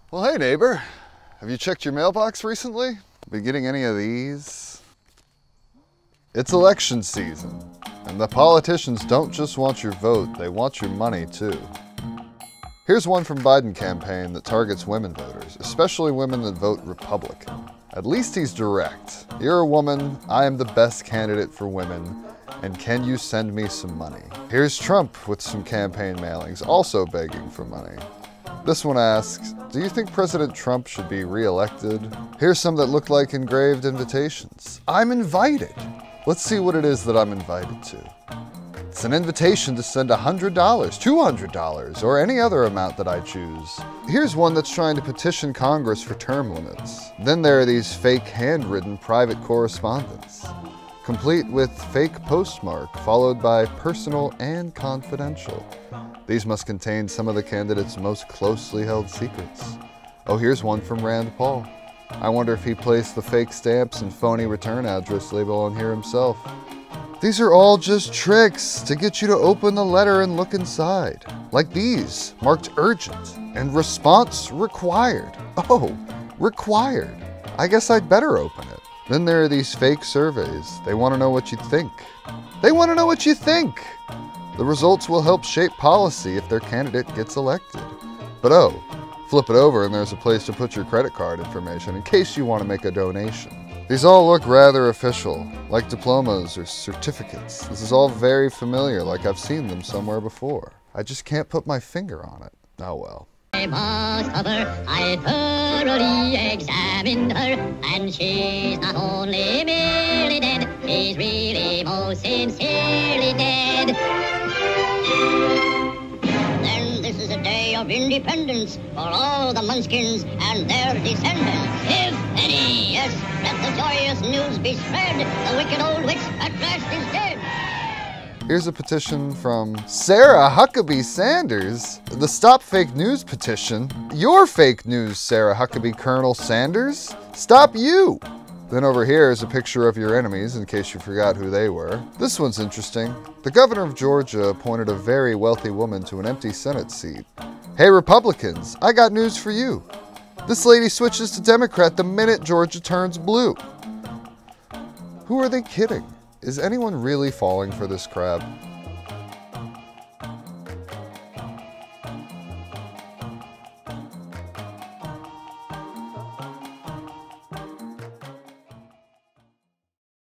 Well, hey neighbor, have you checked your mailbox recently? Been getting any of these? It's election season, and the politicians don't just want your vote, they want your money too. Here's one from Biden campaign that targets women voters, especially women that vote Republican. At least he's direct. You're a woman, I am the best candidate for women, and can you send me some money? Here's Trump with some campaign mailings, also begging for money. This one asks, do you think President Trump should be re-elected? Here's some that look like engraved invitations. I'm invited. Let's see what it is that I'm invited to. It's an invitation to send $100, $200, or any other amount that I choose. Here's one that's trying to petition Congress for term limits. Then there are these fake handwritten private correspondence, complete with fake postmark, followed by personal and confidential. These must contain some of the candidates' most closely held secrets. Oh, here's one from Rand Paul. I wonder if he placed the fake stamps and phony return address label on here himself. These are all just tricks to get you to open the letter and look inside. Like these, marked urgent and response required. Oh, required. I guess I'd better open it. Then there are these fake surveys. They want to know what you think. They want to know what you think. The results will help shape policy if their candidate gets elected. But oh, flip it over and there's a place to put your credit card information in case you want to make a donation. These all look rather official, like diplomas or certificates. This is all very familiar, like I've seen them somewhere before. I just can't put my finger on it. Oh well. I must cover, I thoroughly examined her, and she's not only merely dead, she's really most sincerely dead. Then this is a day of independence for all the Munchkins and their descendants, if any. Yes, let the joyous news be spread, the wicked old witch at last is dead. Here's a petition from Sarah Huckabee Sanders. The Stop Fake News petition. Your fake news, Sarah Huckabee Colonel Sanders. Stop you! Then over here is a picture of your enemies, in case you forgot who they were. This one's interesting. The governor of Georgia appointed a very wealthy woman to an empty Senate seat. Hey Republicans, I got news for you. This lady switches to Democrat the minute Georgia turns blue. Who are they kidding? Is anyone really falling for this crap?